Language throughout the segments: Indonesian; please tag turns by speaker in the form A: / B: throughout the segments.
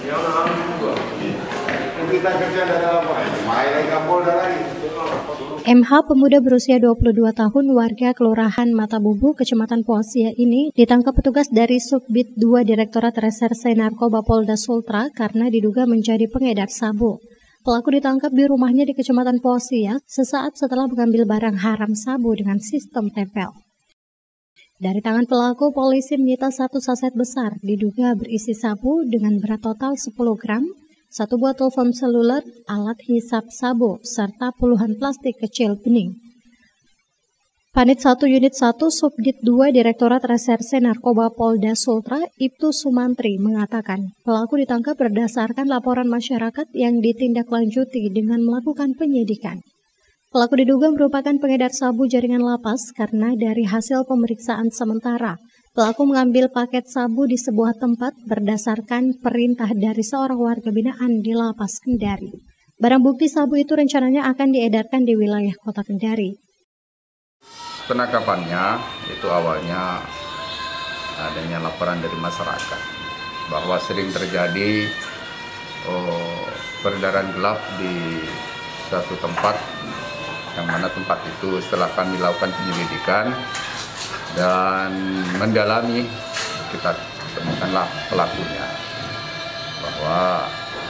A: MH, pemuda berusia 22 tahun, warga Kelurahan Matabubu, Kecamatan Poasia ini ditangkap petugas dari Subbit 2 Direktorat Reserse Narkoba Polda Sultra karena diduga menjadi pengedar sabu. Pelaku ditangkap di rumahnya di Kecamatan Poasia sesaat setelah mengambil barang haram sabu dengan sistem tempel. Dari tangan pelaku, polisi menyita 1 saset besar diduga berisi sabu dengan berat total 10 gram, 1 buah telepon seluler, alat hisap sabu, serta puluhan plastik kecil bening. Panit 1 Unit 1 Subdit 2 Direktorat Reserse Narkoba Polda Sultra, Ibtu Sumantri, mengatakan pelaku ditangkap berdasarkan laporan masyarakat yang ditindaklanjuti dengan melakukan penyidikan. Pelaku diduga merupakan pengedar sabu jaringan lapas karena dari hasil pemeriksaan sementara, pelaku mengambil paket sabu di sebuah tempat berdasarkan perintah dari seorang warga binaan di Lapas Kendari. Barang bukti sabu itu rencananya akan diedarkan di wilayah Kota Kendari.
B: Penangkapannya itu awalnya adanya laporan dari masyarakat bahwa sering terjadi peredaran gelap di suatu tempat, yang mana tempat itu setelah kami lakukan penyelidikan dan mendalami, kita temukanlah pelakunya bahwa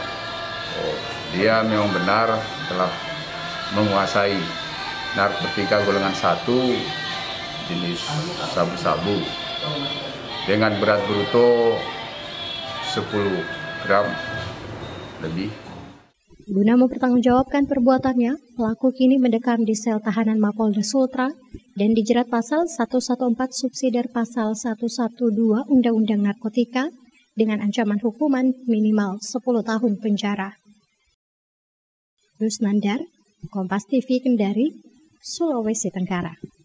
B: dia memang benar telah menguasai narkotika golongan 1 jenis sabu-sabu dengan berat bruto 10 gram lebih.
A: Guna mempertanggungjawabkan perbuatannya, pelaku kini mendekam di sel tahanan Mapolda Sultra dan dijerat pasal 114 subsidiar pasal 112 Undang-Undang Narkotika dengan ancaman hukuman minimal 10 tahun penjara. Rusnandar, Kompas TV Kendari, Sulawesi Tenggara.